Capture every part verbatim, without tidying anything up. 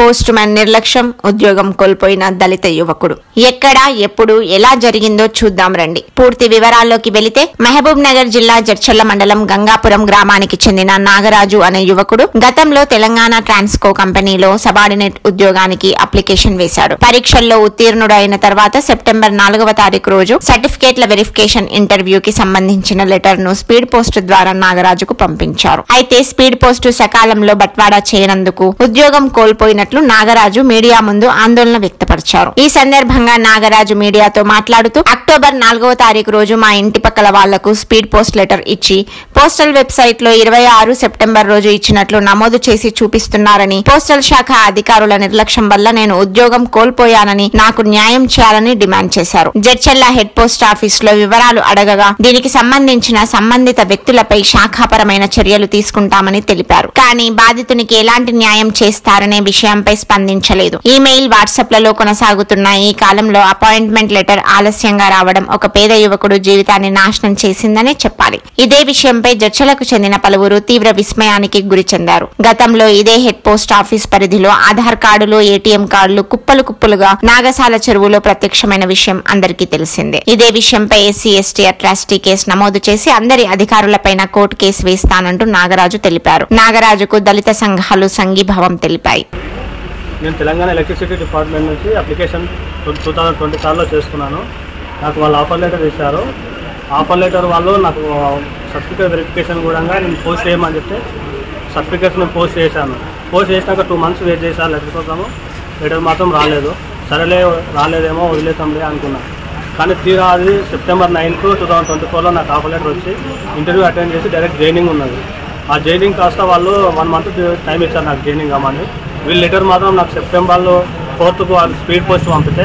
Post man నిర్లక్ష్యం, ఉద్యోగం కోల్పోయిన దళిత యువకుడు. ఎక్కడ, ఎప్పుడు, ఎలా జరిగిందో చూద్దాం రండి. పూర్తి వివరాల్లోకి వెళితే మహబూబ్ నగర్ జిల్లా జడ్చర్ల మండలం గంగాపురం గ్రామానికి చెందిన నాగరాజు అనే యువకుడు గతంలో తెలంగాణ ట్రాన్స్కో కంపెనీలో సబార్డినేట్ ఉద్యోగానికి అప్లికేషన్ వేశాడు. పరీక్షల్లో ఉత్తీర్ణుడైన తర్వాత సెప్టెంబర్ నాలుగవ తారీఖు రోజు సర్టిఫికేట్ల వెరిఫికేషన్ ఇంటర్వ్యూకి సంబంధించిన లెటర్ ను స్పీడ్ పోస్ట్ ద్వారా నాగరాజుకు పంపించారు. అయితే స్పీడ్ పోస్టు సకాలంలో బట్వాడా చేయనందుకు ఉద్యోగం కోల్పోయినట్లు నాగరాజు మీడియా ముందు ఆందోళన వ్యక్తపరిచారు. ఈ సందర్భంగా నాగరాజు మీడియాతో మాట్లాడుతూ అక్టోబర్ నాలుగవ తారీఖు రోజు మా ఇంటి పక్కల వాళ్లకు స్పీడ్ పోస్ట్ లెటర్ ఇచ్చి పోస్టల్ వెబ్సైట్ లో ఇరవై ఆరు సెప్టెంబర్ రోజు ఇచ్చినట్లు నమోదు చేసి చూపిస్తున్నారని, పోస్టల్ శాఖ అధికారుల నిర్లక్ష్యం వల్ల నేను ఉద్యోగం కోల్పోయానని, నాకు న్యాయం చేయాలని డిమాండ్ చేశారు. జడ్చర్ల హెడ్ పోస్ట్ ఆఫీస్ లో వివరాలు అడగగా దీనికి సంబంధించిన సంబంధిత వ్యక్తులపై శాఖాపరమైన చర్యలు తీసుకుంటామని తెలిపారు. కానీ బాధితునికి ఎలాంటి న్యాయం చేస్తారనే విషయంపై స్పందించలేదు. ఈమెయిల్, వాట్సాప్ లలో కొనసాగుతున్న ఈ కాలంలో అపాయింట్మెంట్ లెటర్ ఆలస్యంగా రావడం ఒక పేద యువకుడు జీవితాన్ని నాశనం చేసిందనే చెప్పాలి. ఇదే విషయంపై జడ్చర్లకు చెందిన పలువురు తీవ్ర విస్మయానికి గురి చెందారు. గతంలో ఇదే హెడ్ పోస్ట్ ఆఫీస్ పరిధిలో ఆధార్ కార్డులు, ఏటీఎం కార్డులు కుప్పలు కుప్పలుగా నాగసాల చెరువులో ప్రత్యక్షమైన విషయం అందరికీ తెలిసిందే. ఇదే విషయంపై ఎస్సీ ఎస్టీ అట్రాసిటీ కేసు నమోదు చేసి అందరి అధికారులపైన కోర్టు కేసు వేస్తానంటూ నాగరాజు తెలిపారు. నాగరాజుకు దళిత సంఘాలు సంఘీభావం తెలిపాయి. నేను తెలంగాణ ఎలక్ట్రిసిటీ డిపార్ట్మెంట్ నుంచి అప్లికేషన్ టూ థౌజండ్ ట్వంటీ సార్లో చేసుకున్నాను. నాకు వాళ్ళు ఆఫర్ లెటర్ ఇచ్చారు. ఆఫర్ లెటర్ వాళ్ళు నాకు సర్టిఫికేట్ వెరిఫికేషన్ కూడా నేను పోస్ట్ చేయమని చెప్తే సర్టిఫికేట్స్ నేను పోస్ట్ చేశాను. పోస్ట్ చేసినాక టూ మంత్స్ వెయిట్ చేశాను లెటర్ కోసము. లెటర్ మాత్రం రాలేదు. సరేలే రాలేదేమో వదిలేతాంలే అనుకున్నాను. కానీ తీరా అది September ninth two thousand twenty ఫోర్లో నాకు ఆఫర్ లెటర్ వచ్చి ఇంటర్వ్యూ అటెండ్ చేసి డైరెక్ట్ జాయినింగ్ ఉన్నది. ఆ జాయినింగ్ కాస్త వాళ్ళు వన్ మంత్ టైం ఇచ్చారు నాకు జాయినింగ్ అవ్వమని. వీళ్ళు లెటర్ మాత్రం నాకు సెప్టెంబర్లో ఫోర్త్కు వాళ్ళు స్పీడ్ పోస్ట్ పంపితే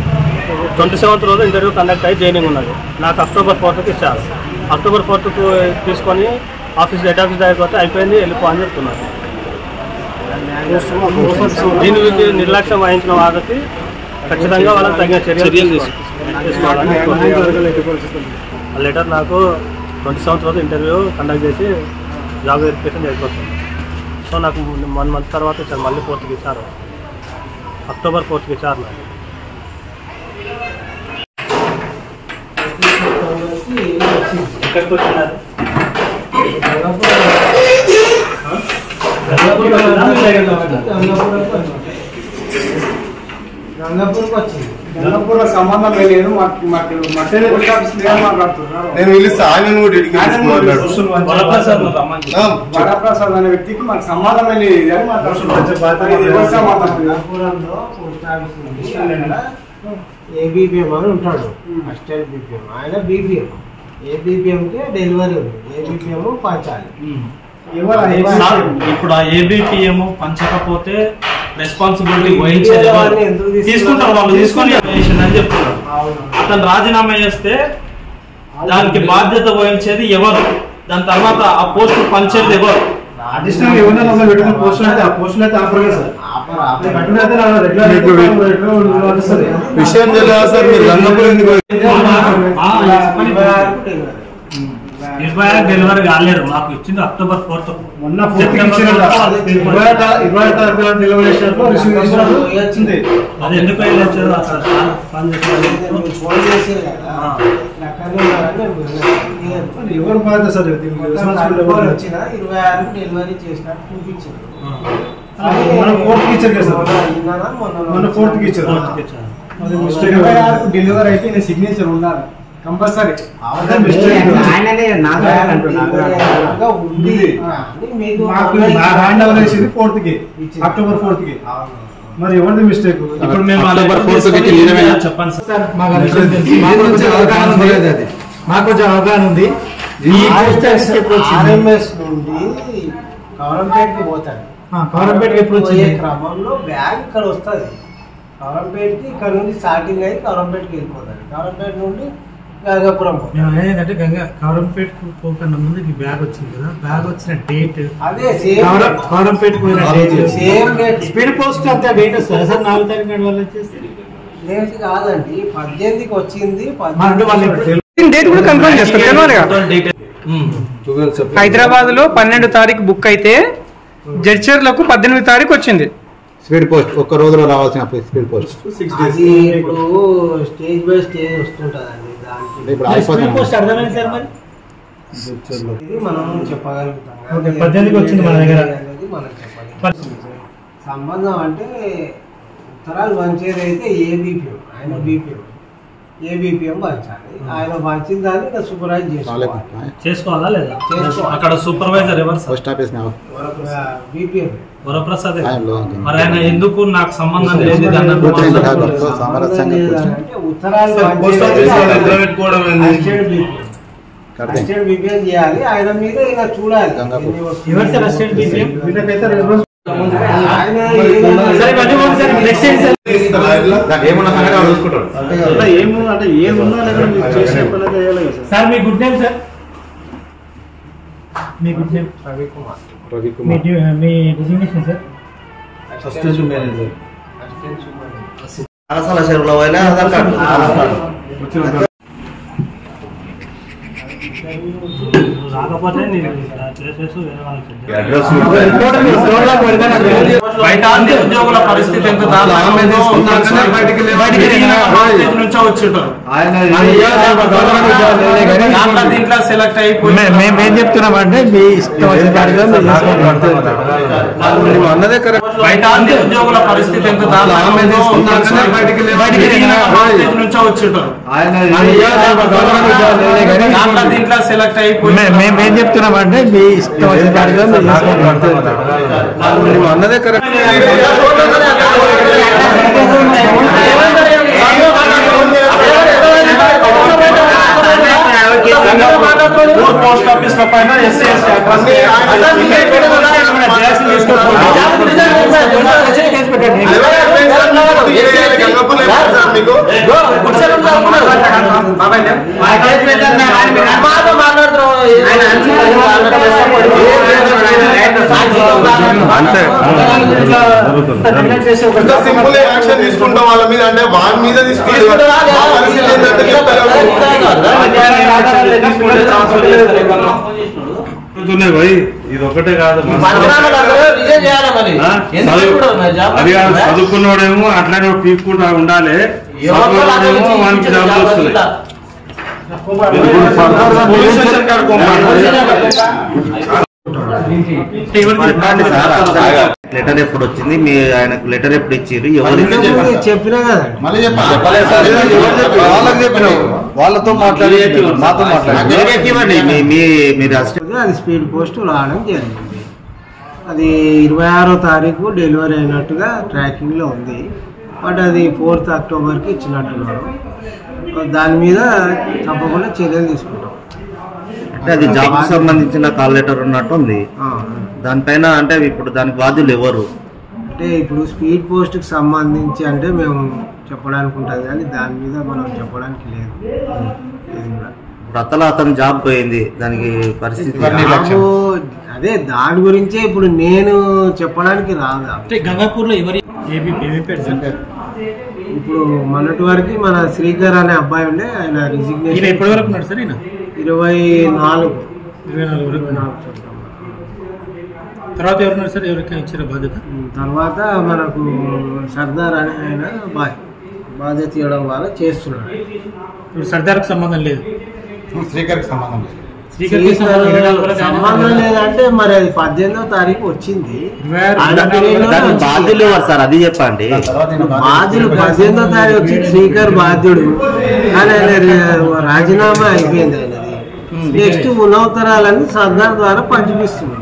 ట్వంటీ సెవెంత్ రోజు ఇంటర్వ్యూ కండక్ట్ అయ్యి జాయినింగ్ ఉన్నది. నాకు అక్టోబర్ ఫోర్త్కి ఇచ్చారు. అక్టోబర్ ఫోర్త్కు తీసుకొని ఆఫీస్ హెడ్ ఆఫీస్ దగ్గరికి వస్తే అయిపోయింది వెళ్ళిపో అని చెప్తున్నారు. దీనికి నిర్లక్ష్యం వహించిన వాళ్ళకి ఖచ్చితంగా వాళ్ళకి తగిన చర్యలు తీసుకోవాలని. ఆ లెటర్ నాకు ట్వంటీ సెవెంత్ రోజు ఇంటర్వ్యూ కండక్ట్ చేసి జాబ్ వెరిఫికేషన్ జరిగిపోతుంది. సో నాకు వన్ మంత్ తర్వాత ఇచ్చారు. మళ్ళీ ఫోర్త్కి ఇచ్చారు. అక్టోబర్ ఫోర్త్కి ఇచ్చారు. నాకు ఎక్కడికి వచ్చినారు? గంగాపూర్కి వచ్చింది. గంగాపూర్లో సంబంధం లేదు. నేను పిలిస్తే ఆయన వరప్రసాద్ అనే వ్యక్తికి మాకు సంబంధమే లేదు అని ఏబిపిఎం అని ఉంటాడు. అసిస్టెంట్ బీపీఎం, ఆయన బీపీఎం. ఏబిపిఎంకి డెలివరీ ఉంది, ఏబిపిఎం పంచాలి. ఇప్పుడు ఆ ఏబిపిఎం పంచకపోతే రెస్పాన్సిబిలిటీ వహించేది తీసుకుంటారు వాళ్ళు, తీసుకొని అని చెప్తున్నారు. అతను రాజీనామా చేస్తే దానికి బాధ్యత వహించేది ఎవరు, దాని తర్వాత ఆ పోస్ట్ పంచేది ఎవరు? అడిషనల్ ఎవరైనా పెట్టుకున్న పోస్టులు అయితే ఆ పోస్టులు అయితే ఆపలేదు సార్. విషయం తెలియదు సార్. మీరు గంగాపురం ఇరవై డెలివరీ కాలేదు. మాకు ఇచ్చింది అక్టోబర్ ఫోర్త్. మొన్న డెలివరీ వచ్చింది. అది ఎందుకు వెళ్ళొచ్చారు? ఎవరు బాధ్యత సార్? వచ్చిన ఇరవై ఆరు డెలివరీ చేసినట్టు చూపించారు. మన ఫోర్త్ ఇచ్చారు కదా సార్. మన ఫోర్త్ ఇచ్చారు. ఇరవై ఆరు డెలివరీ అయితే నేను సిగ్నేచర్ ఉండాలి కంపల్సరీ. హ్యాండ్ ఓవర్ చేసింది ఫోర్త్ కి, అక్టోబర్ ఫోర్త్ కి. మరి ఎవరిది మిస్టేక్? ఇప్పుడు మేము చెప్పండి సార్. మాకు కొంచెం అవగాహన ఉంది. ఆర్ఎంఎస్ నుండి కవరంపేటకి పోతాడు. కవరంపేటకి ఎప్పుడు వచ్చే క్రమంలో బ్యాగ్ ఇక్కడ వస్తుంది. కవరంపేటకి ఇక్కడ నుండి స్టార్టింగ్ అయ్యి కవరంపేటకి వెళ్ళిపోతాడు. కవరంపేట నుండి గంగాపురం ఏంటంటే గంగా కవరంపేట పోకన్నా ముందు ఈ బ్యాగ్ వచ్చింది కదా, బ్యాగ్ వచ్చిన డేట్ అదే సేమ్ కవరంపేట పోయిన date same date. Speed post అంతా డేట్ వస్తుంది సార్. నాలుగు తారీఖు నాడు వాళ్ళు వచ్చేసి డేట్ కాదండి, పద్దెనిమిదికి వచ్చింది. డేట్ కూడా కన్ఫర్మ్ చేస్తారు. హైదరాబాద్ లో పన్నెండు తారీఖు బుక్ అయితే జడ్చర్లకు పద్దెనిమిది తారీఖు వచ్చింది. స్పీడ్ పోస్ట్ ఒక్క రోజులో రావాల్సిన స్పీడ్ పోస్ట్ అది ఇప్పుడు స్టేజ్ బై స్టేజ్ వస్తుంటదండి దానికి ఇప్పుడు అయిపోతుంది అర్థమైంది సార్ మరి ఇది మనం చెప్పగలుగుతాం ఓకే, పద్దెనిమిదికి వచ్చింది మన దగ్గర. అనేది మనం చెప్పగలుగుతాం. సంబంధం అంటే ఉత్తరాలు పంచేది అయితే ఏ బీపీఎం ఆయన బీపీఎం ఏ బీపీఎం పంచాలి. ఆయన పంచిన దాన్ని ఇంకా సూపర్వైజ్ చేసుకోవాలి. చేసుకోవాలా లేదా చేసుకోవాలి. అక్కడ సూపర్వైజర్ ఎవరు sir? Post office BPM Varaprasad. మరి ఆయన ఎందుకు నాకు సంబంధం లేదు దాన్ని సామరస్యంగా అంటే ఉత్తరాలు పోస్ట్ ఆఫీస్ పెట్టుకోవడం అసిస్టెంట్ బీపీఎం చేయాలి. ఆయన మీద ఇలా చూడాలి. ఎవరు సార్ అసిస్టెంట్ బీపీఎం? ఆయన సార్ మీ గుడ్ నేమ్ సార్? మీ గుడ్ నేమ్? రవికుమార్. మీ డ్యూ- మీ డిజిగ్నేషన్ సార్? Assistant manager. అసలు చెరువులో పోయినా ఆధార్ కార్డు రాకపోతే నేను చేసేసి వేరే వాళ్ళకి అడ్రస్ బయట అందే ఉద్యోగుల పరిస్థితి ఎంత దారుణంగా నుంచో వచ్చింటారు. దాంట్లో దీంట్లో సెలెక్ట్ అయిపోయి మేమేం చెప్తున్నామంటే మీ ఇష్టం వచ్చిన కాడిగా మీరు అన్నదే కరెక్ట్. బయట అందే ఉద్యోగుల పరిస్థితి ఎంత దారుణంగా నుంచో వచ్చింటారు. దాంట్లో దీంట్లో సెలెక్ట్ అయిపోయి మేమేం చెప్తున్నామంటే మీ ఇష్టం వచ్చిన కాడిగా మీరు అన్నదే కరెక్ట్. పోస్ట్ ఆఫీస్ లో పైన ఎస్సీ ఎస్టీ తీసుకుంటాం వాళ్ళ మీద అంటే వాళ్ళ మీద ఇది ఒకటే కాదు, అది కాదు చదువుకున్నోడేమో అట్లానే పీక్కుంటా ఉండాలి, చదువుకున్నోడేమో వానికి జాబ్ వస్తుంది. చెప్పండి సార్, లెటర్ ఎప్పుడు వచ్చింది, మీ ఆయనకు లెటర్ ఎప్పుడు ఇచ్చారు, ఎవరు చెప్పినా కదా మళ్ళీ వాళ్ళకి చెప్పినావు, వాళ్ళతో మాట్లాడి నాతో మాట్లాడి మీరు అసిస్టెంట్ అది స్పీడ్ పోస్ట్ రావడం జరిగింది. అది ఇరవై ఆరో తారీఖు డెలివరీ అయినట్టుగా ట్రాకింగ్లో ఉంది. బట్ అది ఫోర్త్ అక్టోబర్కి ఇచ్చినట్టున్నారు. దాని మీద తప్పకుండా చర్యలు తీసుకుంటాం. అంటే అది జాబ్ కి సంబంధించిన కాల్ లెటర్ ఉన్నట్టు ఉంది. దానిపైన అంటే ఇప్పుడు దానికి బాధ్యులు ఎవరు? అంటే ఇప్పుడు స్పీడ్ పోస్ట్కి సంబంధించి అంటే మేము చెప్పడానికి ఉంటుంది, కానీ దాని మీద మనం చెప్పడానికి లేదు. ఇది కూడా ఇప్పుడు అతను అతను జాబ్ పోయింది, దానికి పరిస్థితి జాబు అదే దాని గురించే ఇప్పుడు నేను చెప్పడానికి రాదు. గంగాపూర్ లో ఎవరి ఇప్పుడు మొన్నటి వరకు మన శ్రీకర్ అనే అబ్బాయి ఉండే, ఆయన రిజిగ్నేషన్ ఎప్పటి వరకు ఉన్నాడు సార్? ఇరవై నాలుగు ఇరవై నాలుగు ఇరవై నాలుగు తర్వాత ఎవరున్నారు సార్? ఎవరికి ఇచ్చారు బాధ్యత? తర్వాత మనకు సర్దార్ అనే ఆయన బా బాధ్యత ఇవ్వడం వల్ల చేస్తున్నాడు. ఇప్పుడు సర్దార్కి సంబంధం లేదు, శ్రీకర్కి సంబంధం లేదు. సంబంధం లేదంటే మరి అది పద్దెనిమిదో తారీఖు వచ్చింది. బాధ్యులు ఎవరు సార్ అది చెప్పండి. బాధ్యులు పద్దెనిమిదో తారీఖు వచ్చి శ్రీకర్ బాధ్యుడు, కానీ ఆయన రాజీనామా అయిపోయింది ఆయనది. నెక్స్ట్ ఉన్నవతరాలని సర్దార్ ద్వారా పంచిపిస్తున్నాం.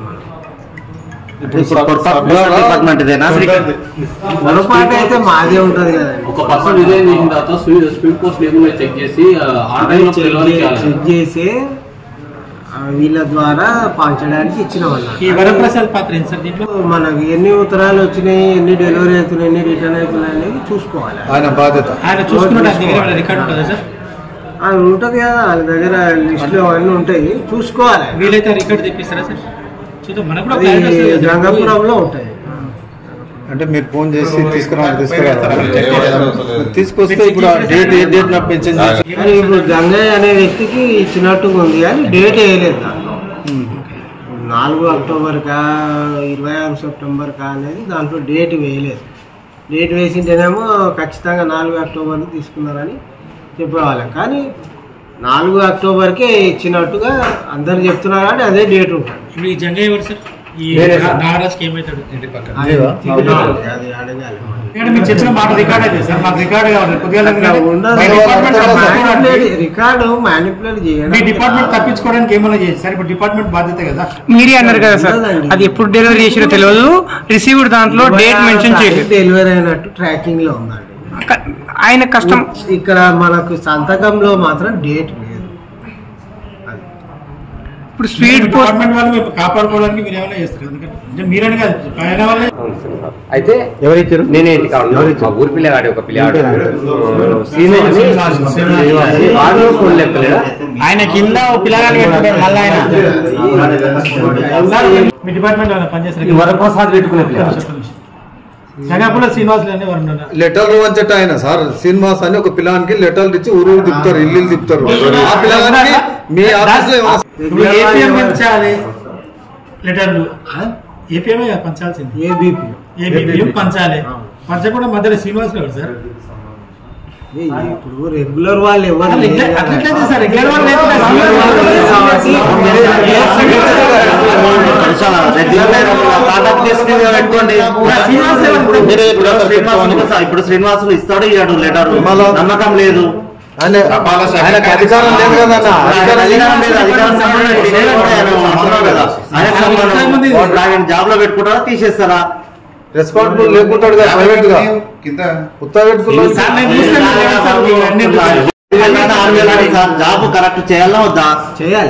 డిపార్ట్మెంట్ పొరపాటు అయితే మాదే ఉంటది కదండి. ఒక పర్సన్ రిజైన్ చేసిన తర్వాత స్పీడ్ పోస్ట్ లేకుండా చెక్ చేసి చెక్ చేసి వీళ్ళ ద్వారా పంచడానికి ఇచ్చిన వాళ్ళు. ఈ వరప్రసాద్ పాత్ర ఏంటి సార్ దీంట్లో? మనకి ఎన్ని ఉత్తరాలు వచ్చినాయి, ఎన్ని డెలివరీ అవుతున్నాయి, ఎన్ని రిటర్న్ అవుతున్నాయి అనేది చూసుకోవాలి. ఆయన బాధ్యత ఆయన చూసుకున్నాడు. రికార్డు ఉంటుందా సార్? అది ఉంటుంది కదా, వాళ్ళ దగ్గర లిస్టులు అవన్నీ ఉంటాయి, చూసుకోవాలి. వీలైతే రికార్డు తెప్పిస్తారా సార్? చూద్దాం, మనకు కూడా గంగాపురంలో ఉంటాయి. అంటే మీరు ఫోన్ చేసి తీసుకురా తీసుకురా తీసుకొస్తే ఇప్పుడు డేట్ ఏ డేట్ నాకు పెన్షన్ ఇప్పుడు గంగయ్య అనే వ్యక్తికి ఇచ్చినట్టుగా ఉంది, కానీ డేట్ వేయలేదు దాంట్లో. నాలుగు అక్టోబర్ కా ఇరవై ఆరు సెప్టెంబర్ కా అనేది దాంట్లో డేట్ వేయలేదు. డేట్ వేసింటేనేమో ఖచ్చితంగా నాలుగు అక్టోబర్కి తీసుకున్నారని చెప్పేవాళ్ళం. కానీ నాలుగు అక్టోబర్కే ఇచ్చినట్టుగా అందరు చెప్తున్నారు కానీ అదే డేట్ ఉంటుంది. ఇప్పుడు ఈ జంగయ్య ఎవరు సార్? ఈ నాగరాజ్కి ఏమవుతాడు? ఇంటి పక్కన అది అడగాలి. మీరు చెప్పిన మాట రికార్డ్ అయితే సార్ మాకు రికార్డ్ కావాలి. కొద్దిగా రికార్డు మ్యానిపులేట్ చేయండి. మీ డిపార్ట్మెంట్ తప్పించుకోవడానికి ఏమైనా చేయండి సార్. ఇప్పుడు డిపార్ట్మెంట్ బాధ్యత కదా. మీరే అన్నారు కదా సార్, అది ఎప్పుడు డెలివరీ చేసినో తెలియదు, రిసీవ్డ్ దాంట్లో డేట్ మెన్షన్ చేయలేదు. డెలివరీ అయినట్టు ట్రాకింగ్ లో ఉందండి. ఆయన కష్టం ఇక్కడ మనకు సంతకంలో మాత్రం డేట్ లేదు. ఇప్పుడు స్పీడ్ డిపార్ట్మెంట్ వాళ్ళు కాపాడుకోవడానికి మీరు ఏమైనా చేస్తారు? ఎందుకంటే మీరని కాదు ఆయన వాళ్ళే. అయితే ఎవరు ఇచ్చారు? నేనే ఇంటి కావాలి. మా ఊరి పిల్లగాడి ఒక పిల్లగాడు ఆయన కింద పిల్లగాడి మళ్ళీ ఆయన మీ డిపార్ట్మెంట్ పనిచేస్తారు. వరప్రసాద్ పెట్టుకునే పిల్లగాడు జగాపుల శ్రీనివాస్ లెటర్ వంచట ఆయన సార్. శ్రీనివాస్ అని ఒక పిల్లానికి లెటర్లు ఇచ్చి ఊరు తిప్పుతారు, ఇల్లు తిప్పుతారు. ఆ పిల్లగానికి మీ ఆఫీస్ ఏపీఎం పంచాలి లెటర్లు. ఏపీఎం పంచాల్సింది. ఏబీపీ ఏబీపీ పంచాలి. పంచకుండా మధ్యలో శ్రీనివాస్ గారు సార్. ఇప్పుడు రెగ్యులర్ వాళ్ళు ఎవరు సార్? రెగ్యులర్ వాళ్ళు ఇప్పుడు శ్రీనివాసులు ఇస్తాడు ఇయ్యాడు లెటర్, నమ్మకం లేదు. ఆయనకు అధికారం లేదు కదా. ఆయన జాబ్ లో పెట్టుకుంటారా తీసేస్తారా? రెస్పాన్సిబుల్ లేకుంటాడు కదా ప్రైవేట్ గా కింద ఉత్తా పెట్టుకున్నాడు. జాబ్ కరెక్ట్ చేయాలా వద్దా? చేయాలి.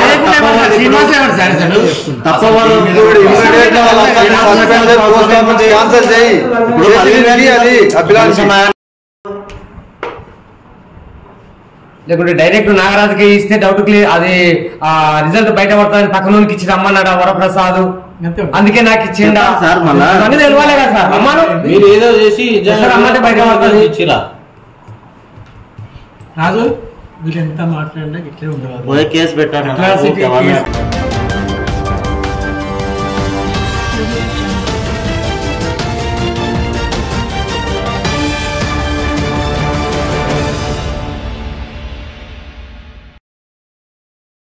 లేకుంటే డైరెక్ట్ నాగరాజుకి ఇస్తే డౌట్ క్లియర్, అది ఆ రిజల్ట్ బయట పడతానని పక్కనోనికి ఇచ్చి రమ్మన్నాడు వరప్రసాద్. అందుకే నాకు ఇచ్చిండా సార్? మళ్ళీ తెలియాలి కదా సార్. అమ్మాను మీరు ఏదో చేసి అమ్మంటే బయట పడుతుంది ఇచ్చిరా రాజు వీళ్ళు ఎంత మాట్లాడినా ఇట్లే ఉండదు. కేసు పెట్టాను.